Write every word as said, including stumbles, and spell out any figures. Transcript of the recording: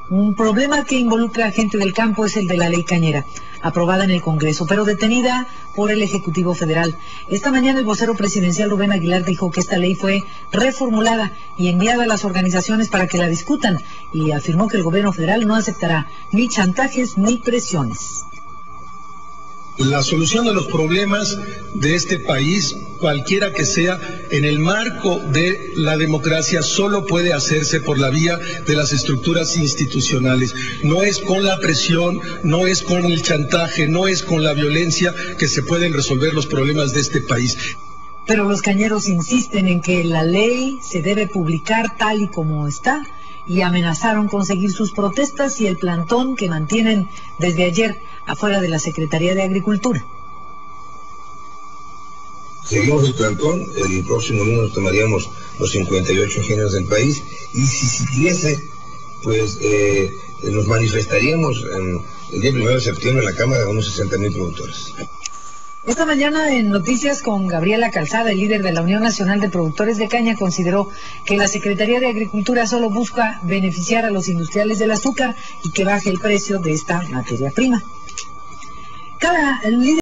Un problema que involucra a gente del campo es el de la ley cañera, aprobada en el Congreso, pero detenida por el Ejecutivo Federal. Esta mañana el vocero presidencial Rubén Aguilar dijo que esta ley fue reformulada y enviada a las organizaciones para que la discutan, y afirmó que el gobierno federal no aceptará ni chantajes ni presiones. La solución de los problemas de este país, cualquiera que sea, en el marco de la democracia, solo puede hacerse por la vía de las estructuras institucionales. No es con la presión, no es con el chantaje, no es con la violencia que se pueden resolver los problemas de este país. Pero los cañeros insisten en que la ley se debe publicar tal y como está, y amenazaron con seguir sus protestas y el plantón que mantienen desde ayer afuera de la Secretaría de Agricultura. Seguimos el plantón, el próximo lunes nos tomaríamos los cincuenta y ocho ingenios del país, y si siguiese, pues eh, nos manifestaríamos en, el día primero de septiembre en la Cámara de unos sesenta mil productores. Esta mañana en Noticias con Gabriela Calzada, el líder de la Unión Nacional de Productores de Caña, consideró que la Secretaría de Agricultura solo busca beneficiar a los industriales del azúcar y que baje el precio de esta materia prima. Cada líder